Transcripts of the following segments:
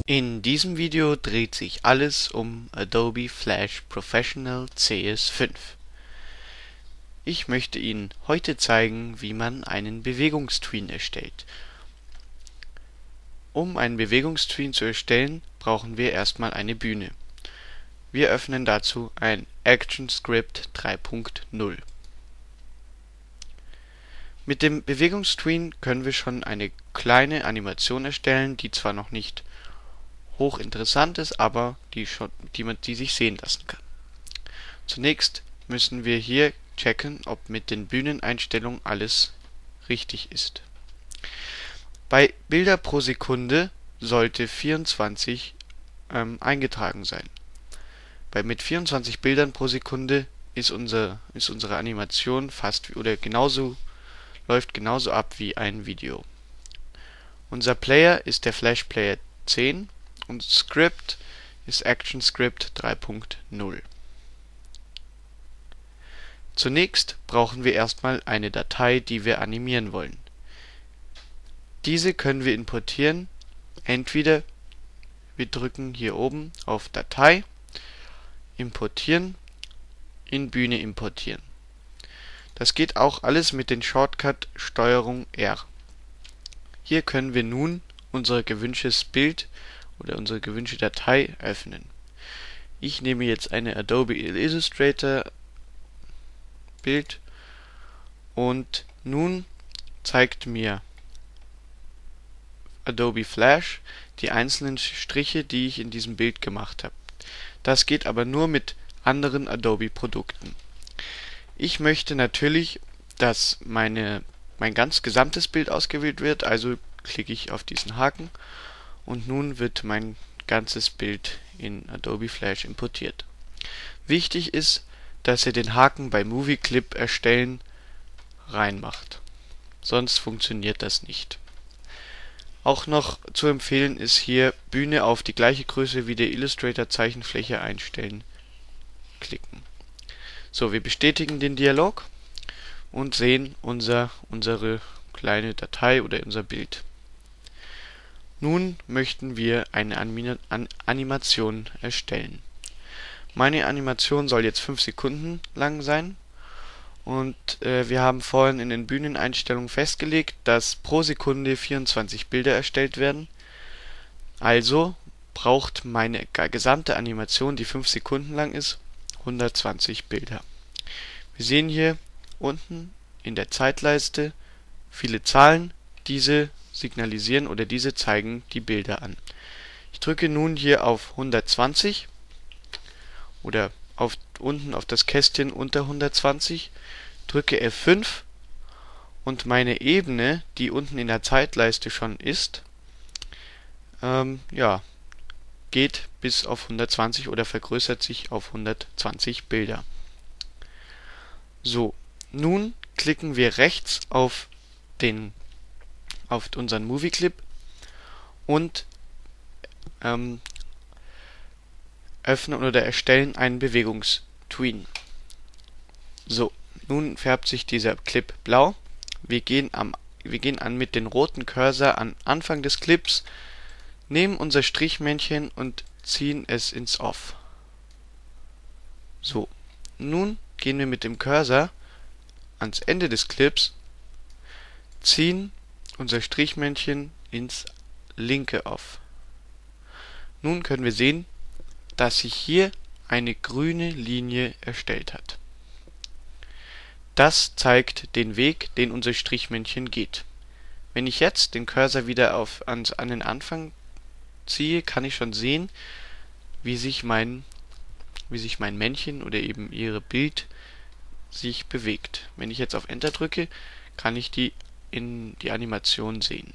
In diesem Video dreht sich alles um Adobe Flash Professional CS5. Ich möchte Ihnen heute zeigen, wie man einen Bewegungstween erstellt. Um einen Bewegungstween zu erstellen, brauchen wir erstmal eine Bühne. Wir öffnen dazu ein ActionScript 3.0. Mit dem Bewegungstween können wir schon eine kleine Animation erstellen, die zwar noch nicht hochinteressant ist, aber die sich sehen lassen kann. Zunächst müssen wir hier checken, ob mit den Bühneneinstellungen alles richtig ist. Bei Bilder pro Sekunde sollte 24 eingetragen sein. Mit 24 Bildern pro Sekunde ist unsere Animation läuft genauso ab wie ein Video. Unser Player ist der Flash Player 10 und Script ist ActionScript 3.0. Zunächst brauchen wir erstmal eine Datei, die wir animieren wollen. Diese können wir importieren. Entweder wir drücken hier oben auf Datei, Importieren, in Bühne importieren. Das geht auch alles mit dem Shortcut STRG R. Hier können wir nun unser gewünschtes Bild oder unsere gewünschte Datei öffnen. Ich nehme jetzt eine Adobe Illustrator Bild und nun zeigt mir Adobe Flash die einzelnen Striche, die ich in diesem Bild gemacht habe. Das geht aber nur mit anderen Adobe Produkten. Ich möchte natürlich, dass mein ganz gesamtes Bild ausgewählt wird, also klicke ich auf diesen Haken und nun wird mein ganzes Bild in Adobe Flash importiert. Wichtig ist, dass ihr den Haken bei Movie Clip erstellen reinmacht, sonst funktioniert das nicht. Auch noch zu empfehlen ist hier Bühne auf die gleiche Größe wie der Illustrator Zeichenfläche einstellen klicken. So, wir bestätigen den Dialog und sehen unsere kleine Datei oder unser Bild. Nun möchten wir eine Animation erstellen. Meine Animation soll jetzt 5 Sekunden lang sein und wir haben vorhin in den Bühneneinstellungen festgelegt, dass pro Sekunde 24 Bilder erstellt werden. Also braucht meine gesamte Animation, die 5 Sekunden lang ist, 120 Bilder. Wir sehen hier unten in der Zeitleiste viele Zahlen, diese signalisieren oder diese zeigen die Bilder an. Ich drücke nun hier auf 120 oder unten auf das Kästchen unter 120, drücke F5 und meine Ebene, die unten in der Zeitleiste schon ist, geht bis auf 120 oder vergrößert sich auf 120 Bilder. So, nun klicken wir rechts auf unseren Movie Clip und öffnen oder erstellen einen Bewegungstween. So, nun färbt sich dieser Clip blau. Wir gehen an mit dem roten Cursor an Anfang des Clips, nehmen unser Strichmännchen und ziehen es ins Off. So, nun gehen wir mit dem Cursor ans Ende des Clips, ziehen unser Strichmännchen ins linke Off. Nun können wir sehen, dass sich hier eine grüne Linie erstellt hat. Das zeigt den Weg, den unser Strichmännchen geht. Wenn ich jetzt den Cursor wieder an den Anfang ziehe, kann ich schon sehen, wie sich mein Männchen oder eben ihr Bild sich bewegt. Wenn ich jetzt auf Enter drücke, kann ich die Animation sehen.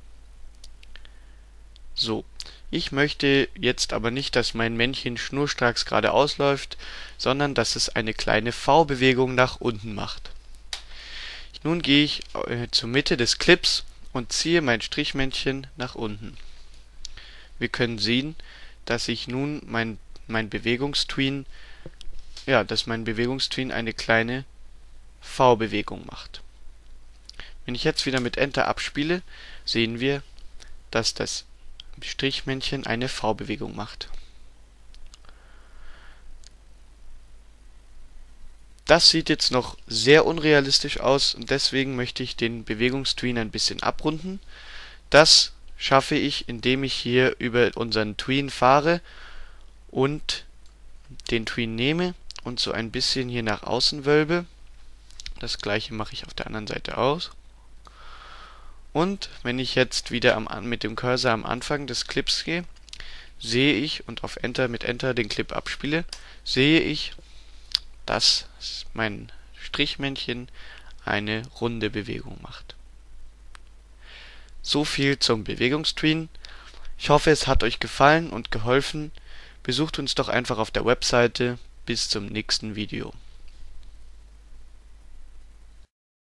So, ich möchte jetzt aber nicht, dass mein Männchen schnurstracks geradeaus läuft, sondern dass es eine kleine V-Bewegung nach unten macht. Nun gehe ich zur Mitte des Clips und ziehe mein Strichmännchen nach unten. Wir können sehen, dass sich nun mein Bewegungstween eine kleine V-Bewegung macht. Wenn ich jetzt wieder mit Enter abspiele, sehen wir, dass das Strichmännchen eine V-Bewegung macht. Das sieht jetzt noch sehr unrealistisch aus und deswegen möchte ich den Bewegungstween ein bisschen abrunden. Das schaffe ich, indem ich hier über unseren Tween fahre und den Tween nehme und so ein bisschen hier nach außen wölbe. Das gleiche mache ich auf der anderen Seite aus. Und wenn ich jetzt wieder mit dem Cursor am Anfang des Clips gehe, sehe ich und auf Enter mit Enter den Clip abspiele, sehe ich, dass mein Strichmännchen eine runde Bewegung macht. So viel zum Bewegungstween. Ich hoffe, es hat euch gefallen und geholfen. Besucht uns doch einfach auf der Webseite. Bis zum nächsten Video.